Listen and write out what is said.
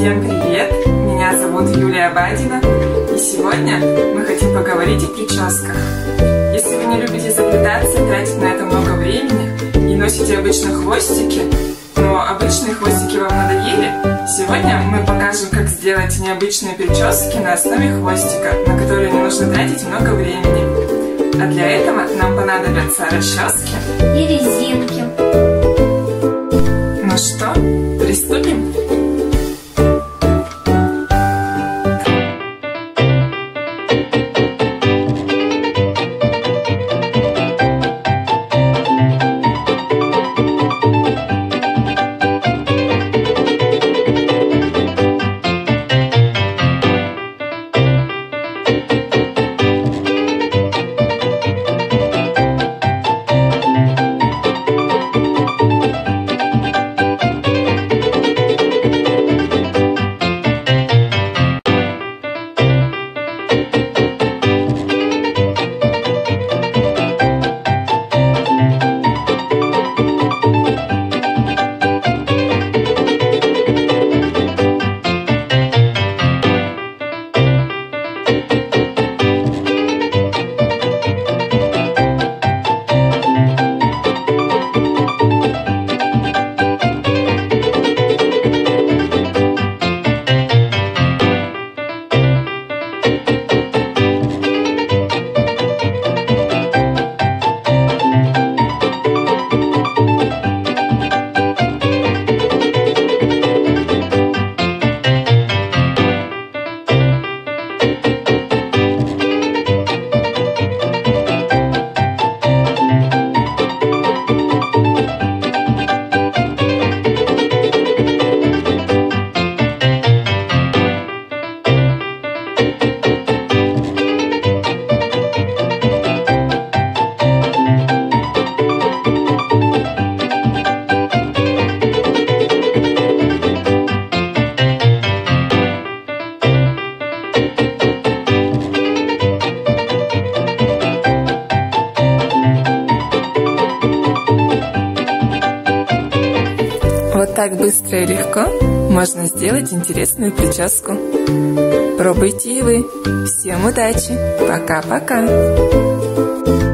Всем привет! Меня зовут Юлия Бадина, и сегодня мы хотим поговорить о прическах. Если вы не любите заплетаться, тратить на это много времени и носите обычно хвостики, но обычные хвостики вам надоели, сегодня мы покажем, как сделать необычные прически на основе хвостика, на которые не нужно тратить много времени. А для этого нам понадобятся расчески и резинки. Ну что, приступим? Вот так быстро и легко можно сделать интересную прическу. Пробуйте и вы. Всем удачи. Пока-пока.